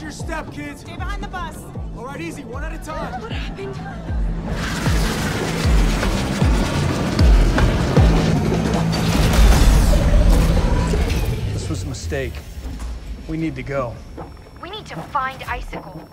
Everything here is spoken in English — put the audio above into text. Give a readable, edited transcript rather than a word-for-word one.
your step, kids. Stay behind the bus. All right, easy, one at a time. What happened? This was a mistake. We need to go. We need to find Icicle.